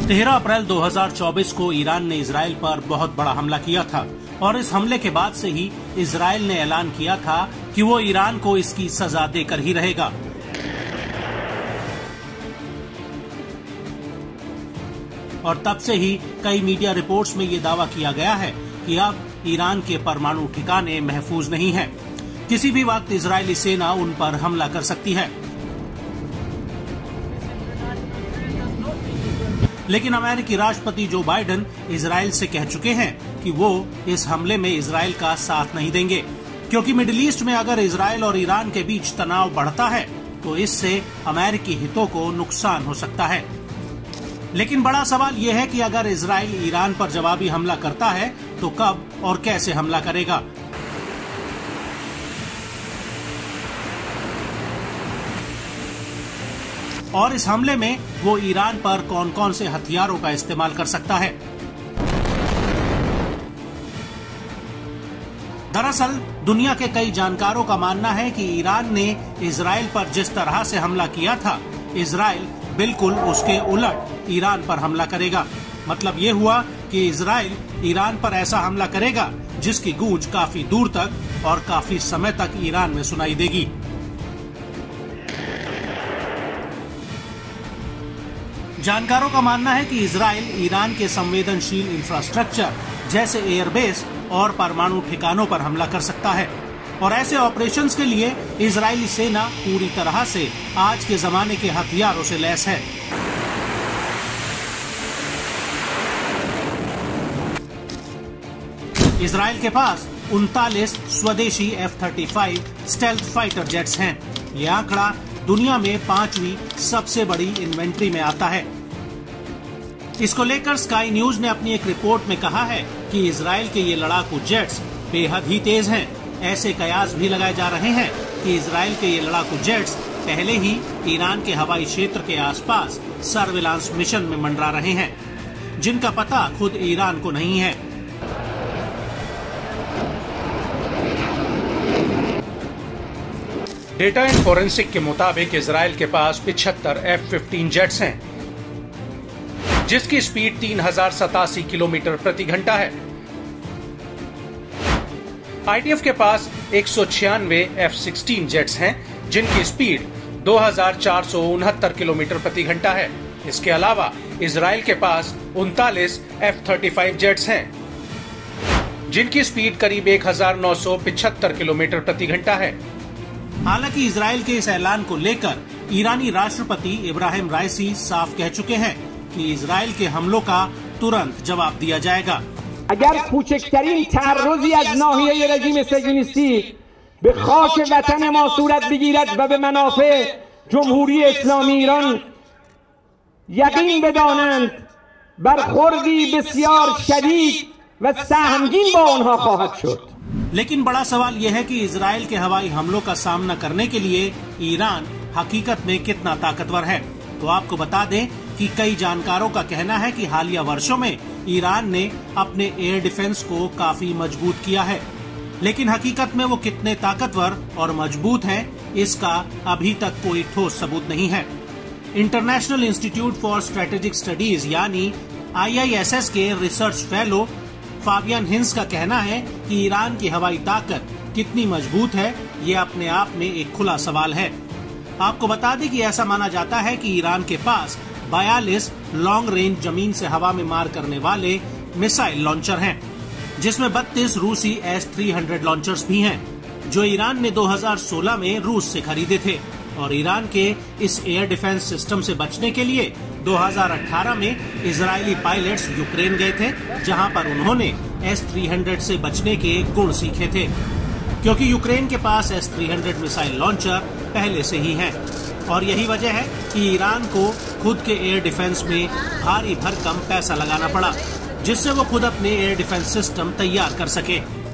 13 अप्रैल 2024 को ईरान ने इजराइल पर बहुत बड़ा हमला किया था और इस हमले के बाद से ही इजराइल ने ऐलान किया था कि वो ईरान को इसकी सजा देकर ही रहेगा। और तब से ही कई मीडिया रिपोर्ट्स में ये दावा किया गया है कि अब ईरान के परमाणु ठिकाने महफूज नहीं हैं। किसी भी वक्त इजरायली सेना उन पर हमला कर सकती है। लेकिन अमेरिकी राष्ट्रपति जो बाइडेन इजराइल से कह चुके हैं कि वो इस हमले में इजराइल का साथ नहीं देंगे, क्योंकि मिडिल ईस्ट में अगर इजराइल और ईरान के बीच तनाव बढ़ता है तो इससे अमेरिकी हितों को नुकसान हो सकता है। लेकिन बड़ा सवाल ये है कि अगर इजराइल ईरान पर जवाबी हमला करता है तो कब और कैसे हमला करेगा। और इस हमले में वो ईरान पर कौन कौन से हथियारों का इस्तेमाल कर सकता है। दरअसल दुनिया के कई जानकारों का मानना है कि ईरान ने इजराइल पर जिस तरह से हमला किया था, इजराइल बिल्कुल उसके उलट ईरान पर हमला करेगा। मतलब ये हुआ कि इजराइल ईरान पर ऐसा हमला करेगा जिसकी गूंज काफी दूर तक और काफी समय तक ईरान में सुनाई देगी। जानकारों का मानना है कि इजराइल ईरान के संवेदनशील इंफ्रास्ट्रक्चर जैसे एयरबेस और परमाणु ठिकानों पर हमला कर सकता है और ऐसे ऑपरेशंस के लिए इजरायली सेना पूरी तरह से आज के जमाने के हथियारों से लैस है। इजराइल के पास 39 स्वदेशी F-35 स्टेल्थ फाइटर जेट्स हैं। ये आंकड़ा दुनिया में 5वीं सबसे बड़ी इन्वेंट्री में आता है। इसको लेकर स्काई न्यूज ने अपनी एक रिपोर्ट में कहा है कि इजराइल के ये लड़ाकू जेट्स बेहद ही तेज हैं। ऐसे कयास भी लगाए जा रहे हैं कि इजराइल के ये लड़ाकू जेट्स पहले ही ईरान के हवाई क्षेत्र के आसपास सर्विलांस मिशन में मंडरा रहे हैं, जिनका पता खुद ईरान को नहीं है। डेटा एंड फोरेंसिक के मुताबिक इजराइल के पास 75 F-15 जेट्स हैं, जिसकी स्पीड 3087 किलोमीटर प्रति घंटा है। आईडीएफ के पास 196 F-16 जेट्स हैं, जिनकी स्पीड 2469 किलोमीटर प्रति घंटा है। इसके अलावा इजराइल के पास 39 F-35 जेट्स हैं, जिनकी स्पीड करीब 1975 किलोमीटर प्रति घंटा है। हालांकि इजराइल के इस ऐलान को लेकर ईरानी राष्ट्रपति इब्राहिम राइसी साफ कह चुके हैं कि इजराइल के हमलों का तुरंत जवाब दिया जाएगा। अगर कोचकतरीन तहर्रुज़ी از ناحیه رژیم صهیونیستی به خاک وطن ما صورت بگیرد و به منافع جمهوری اسلامی ایران یقین بدانند برخوردی بسیار شدید و سهمگین با آنها خواهد شد। लेकिन बड़ा सवाल यह है कि इजराइल के हवाई हमलों का सामना करने के लिए ईरान हकीकत में कितना ताकतवर है। तो आपको बता दें कि कई जानकारों का कहना है कि हालिया वर्षों में ईरान ने अपने एयर डिफेंस को काफी मजबूत किया है, लेकिन हकीकत में वो कितने ताकतवर और मजबूत हैं, इसका अभी तक कोई ठोस सबूत नहीं है। International institute for strategic studies यानी IISS के रिसर्च फेलो फाबियन हिंस का कहना है कि ईरान की हवाई ताकत कितनी मजबूत है, ये अपने आप में एक खुला सवाल है। आपको बता दें कि ऐसा माना जाता है कि ईरान के पास 42 लॉन्ग रेंज जमीन से हवा में मार करने वाले मिसाइल लॉन्चर हैं, जिसमें 32 रूसी S-300 लॉन्चर्स भी हैं, जो ईरान ने 2016 में रूस से खरीदे थे। और ईरान के इस एयर डिफेंस सिस्टम से बचने के लिए 2018 में इजरायली पायलट्स यूक्रेन गए थे, जहां पर उन्होंने S-300 से बचने के गुण सीखे थे, क्योंकि यूक्रेन के पास S-300 मिसाइल लॉन्चर पहले से ही है। और यही वजह है कि ईरान को खुद के एयर डिफेंस में भारी भरकम पैसा लगाना पड़ा, जिससे वो खुद अपने एयर डिफेंस सिस्टम तैयार कर सके।